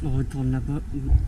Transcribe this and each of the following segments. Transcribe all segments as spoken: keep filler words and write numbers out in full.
On retourne là-bas.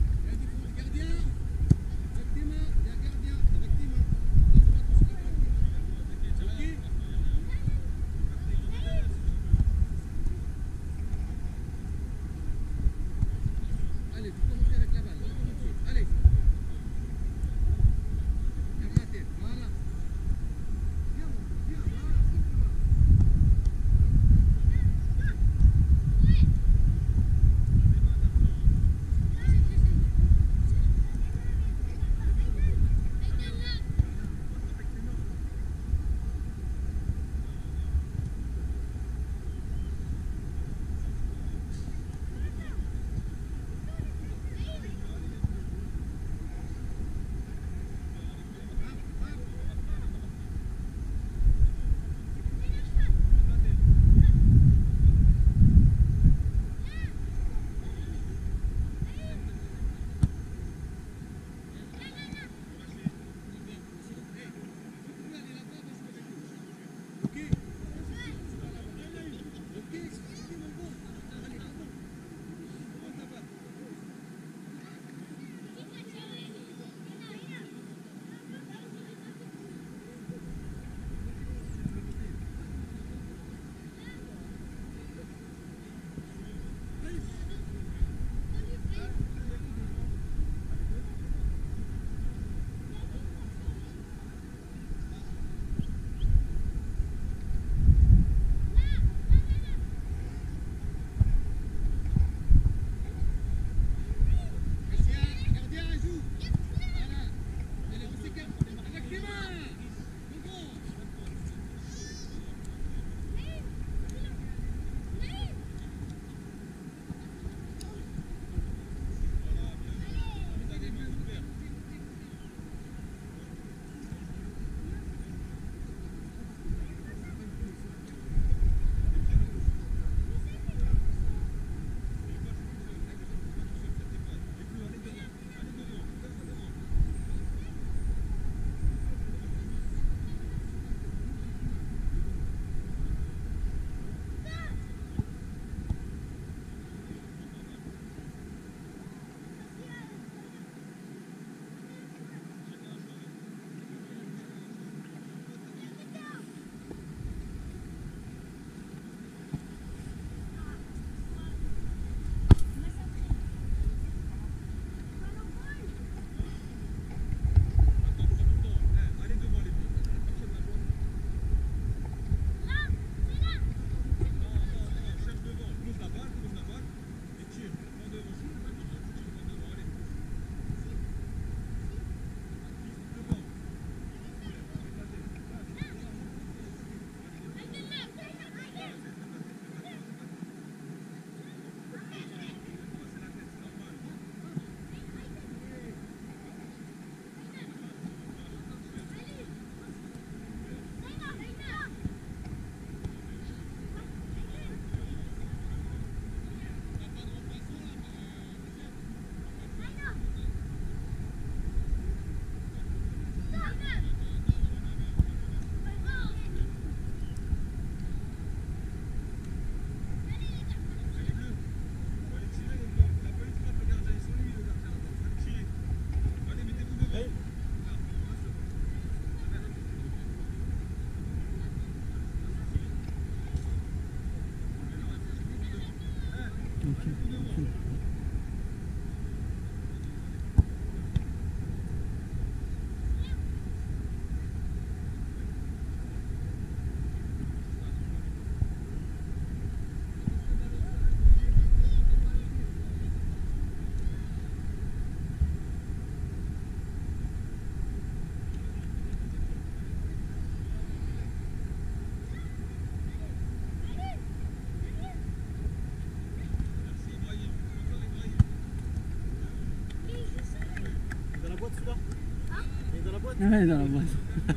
Ouais, dans la boîte.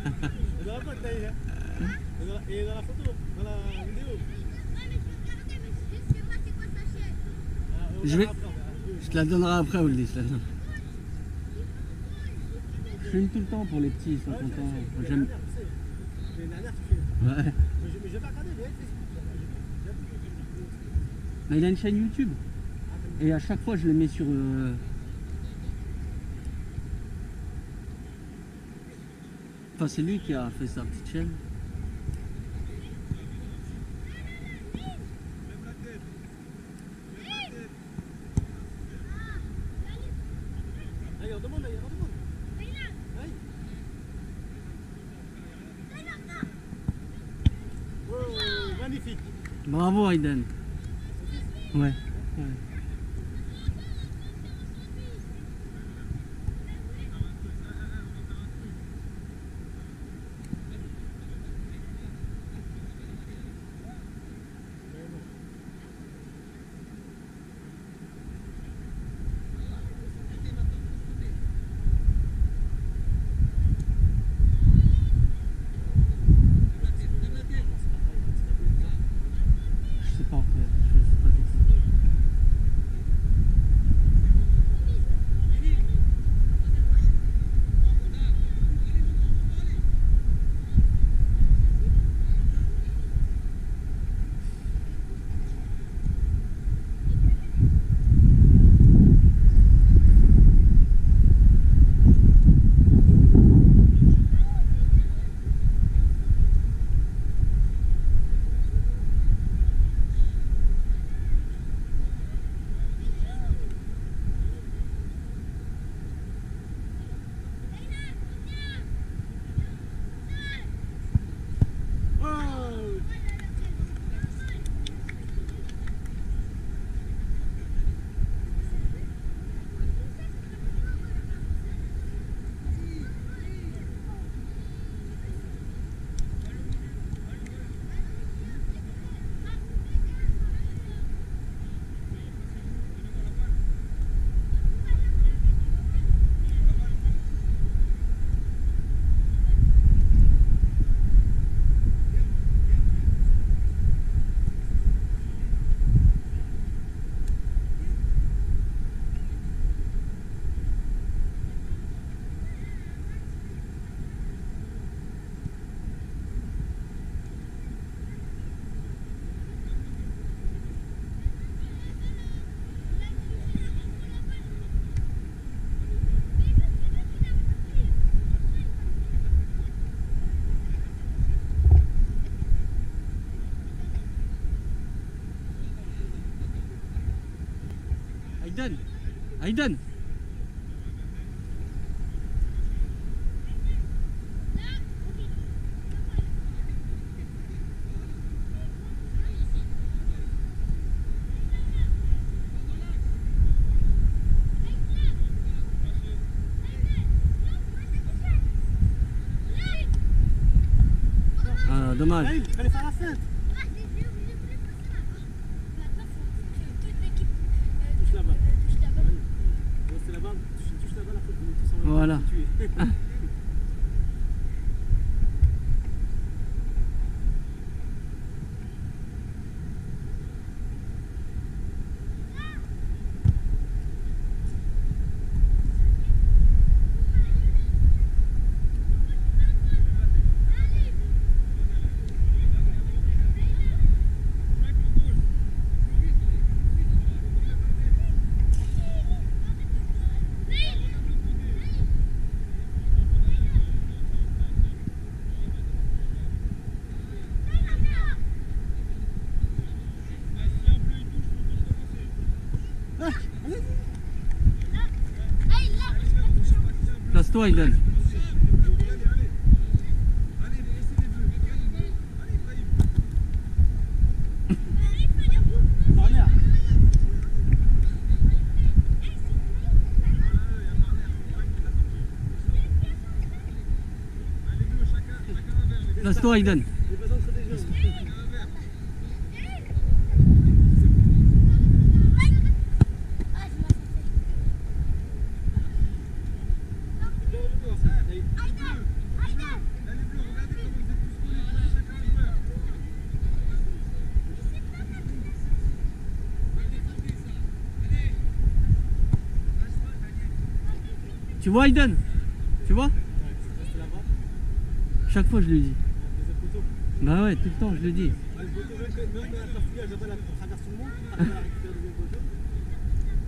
Et dans la boîte d'ailleurs. Et dans la, et dans la photo, dans la vidéo. Ouais, mais je peux regarder, mais je sais pas c'est quoi sa chaîne. Ah, Je vais... Je te la donnerai après, Oldie, je te la donne. Je filme tout le temps pour les petits, ils sont contents. J'aime. J'ai une dernière, tu filmes. Ouais. Mais je, mais je vais pas regarder, j'ai Facebook. Mais il a une chaîne YouTube. Ah, Et à chaque fois, je le mets sur... euh, Enfin, c'est lui qui a fait sa petite chaîne. Aïe, on demande, aïe, on demande. Aïe. Oh, magnifique. Bravo, Aiden. Ouais. Ouais. Je sais pas en fait, je sais pas dire ça. Aiden, Aiden. Ah, dommage. Aïe, il fallait faire la feinte. Touche la balle. Ouais, c'est la balle. Tu touches la balle, après vous tous en même temps, Voilà. vous tuez. Place-toi, Aiden. Dernière. Place-toi, Aiden. J'ai pas d'entre des jeux. Tu vois, Aiden? Tu vois? Reste là-bas. Chaque fois, je lui dis. Deuxième poteau. Bah ouais, tout le temps, je le dis. Le poteau, même quand même quand la fouillage, la balle elle traverse tout le monde. Après, elle récupère le deuxième poteau.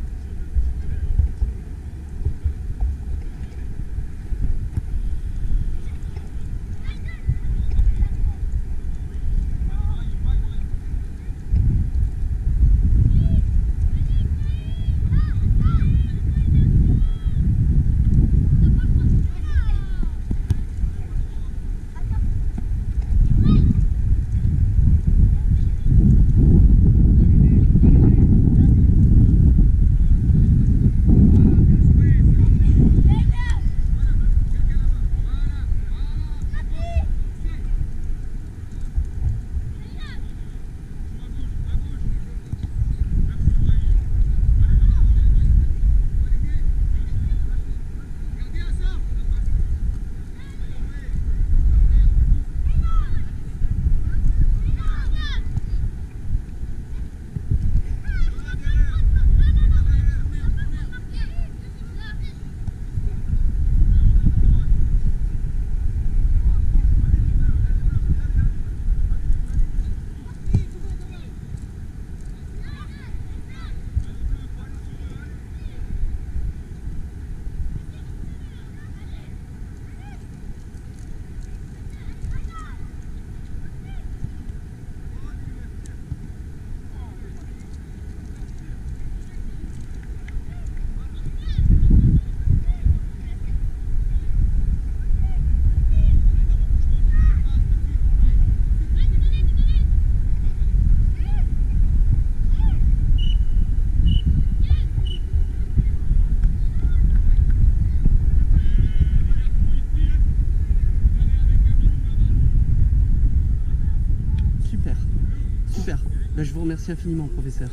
vous remercie infiniment, professeur.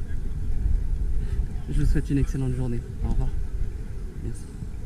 Je vous souhaite une excellente journée. Au revoir. Merci.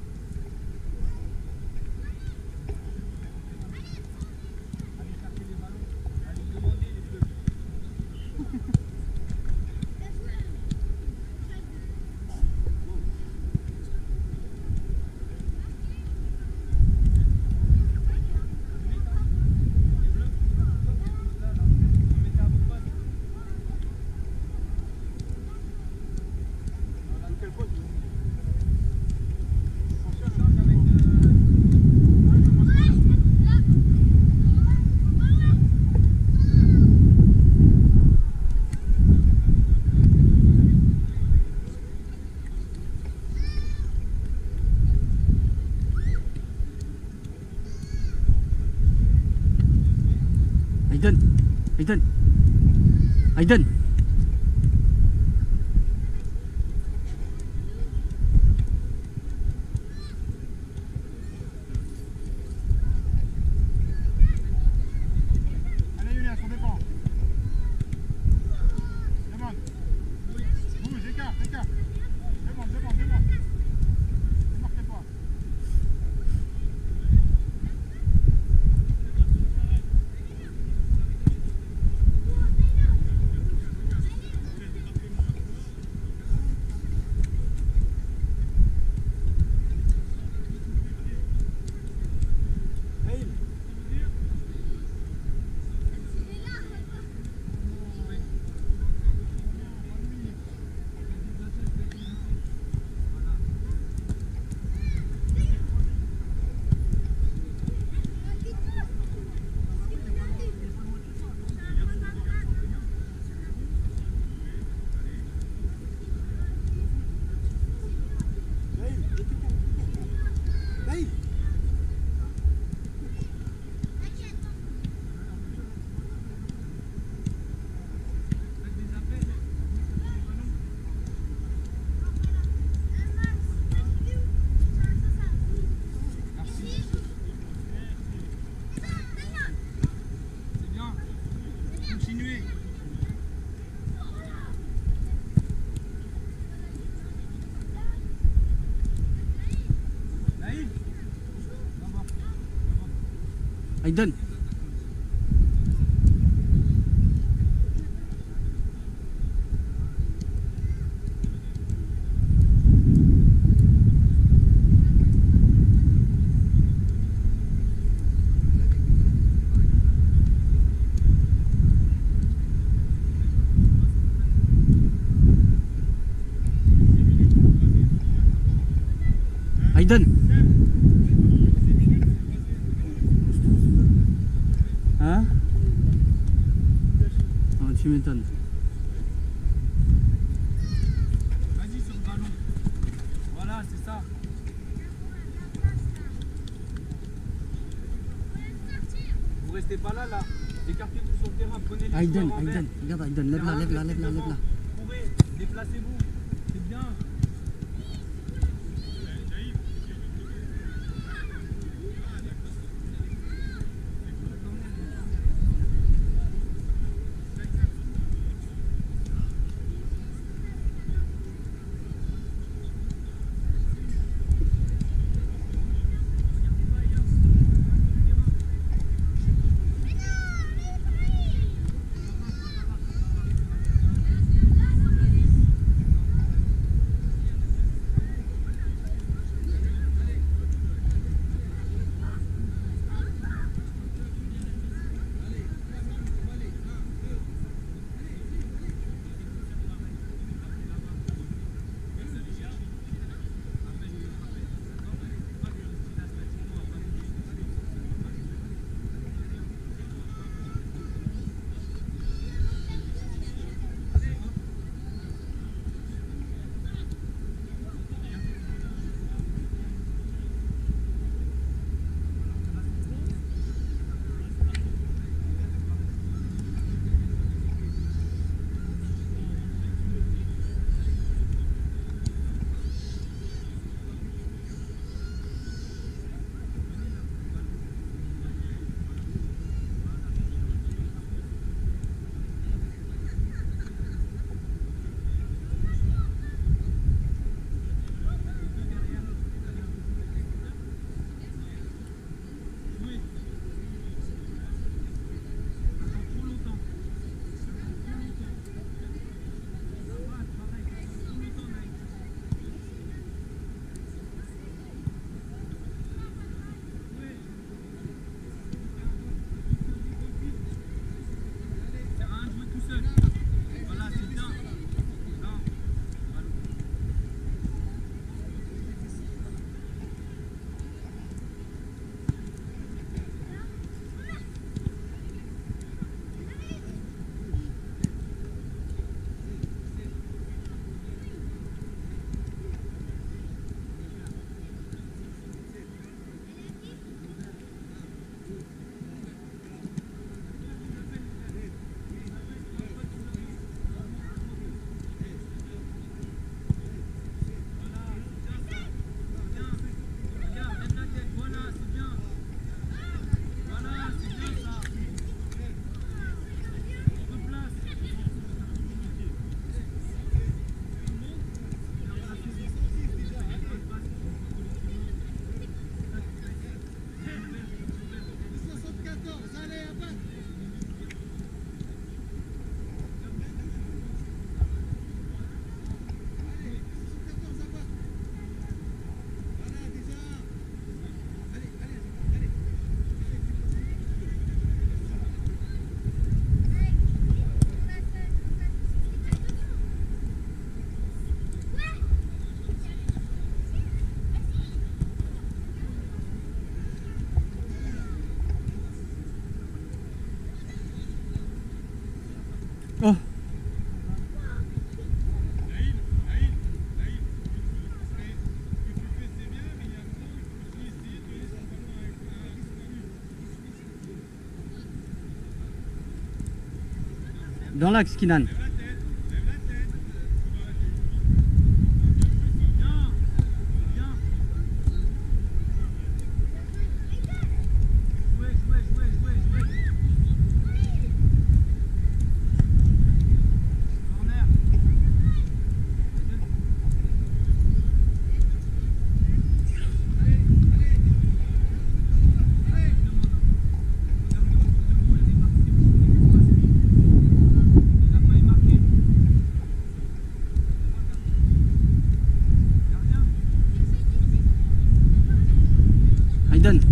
Aiden, Aiden, Aiden. Allez Julien, on dépend. Demande. Bouge, écarte, écarte. Demande, demande, demande. Ne marquez pas. Continuez. Naïm. Aiden. Aiden. Hein? Oh, tu m'étonnes. Vas-y sur le ballon. Voilà, c'est ça. Vous restez pas là, là. Écartez-vous sur le terrain. Prenez les Aiden, joueurs en vert. Aiden, regarde Aiden, lève-la, lève-la, lève-la, lève-la. Courez, déplacez-vous. C'est bien. Dans l'axe, Kinan. Aiden.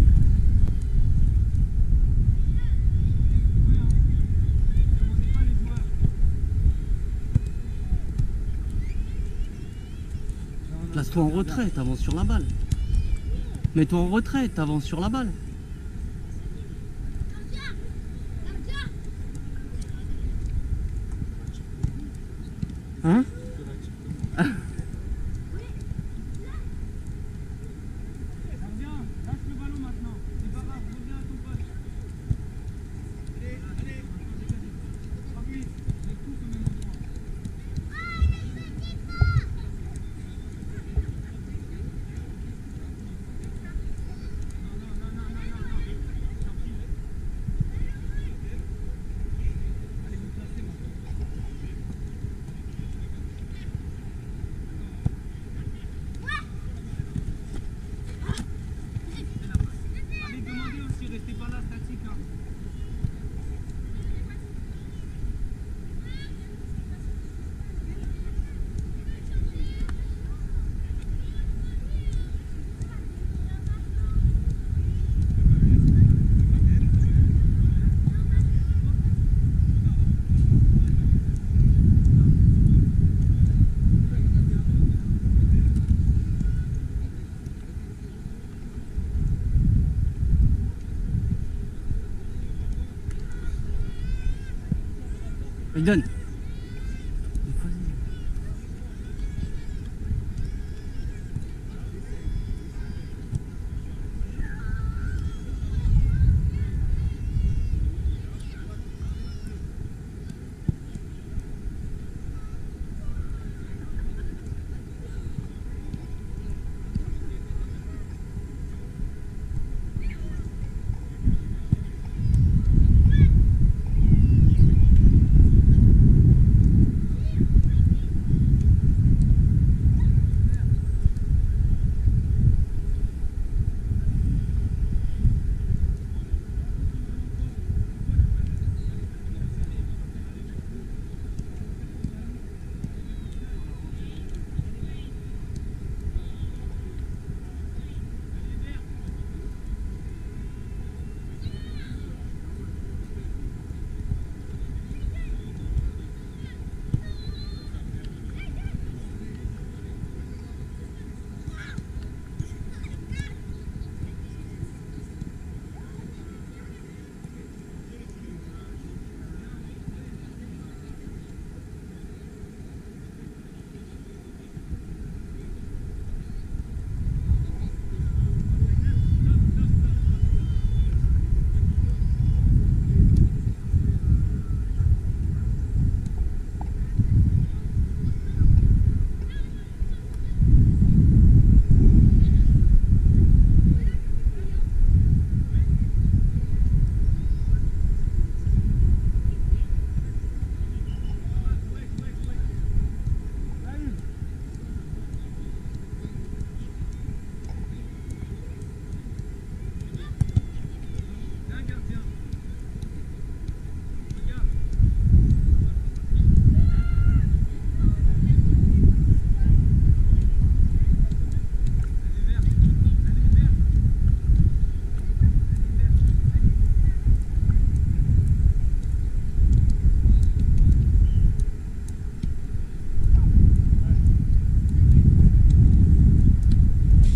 Place-toi en retrait, t'avances sur la balle. Mets-toi en retrait, t'avances sur la balle. Hein? Aiden.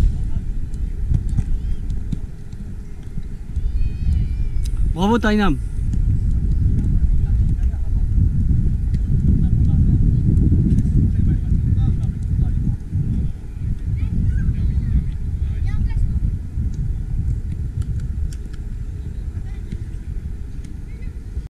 Bravo Tainam.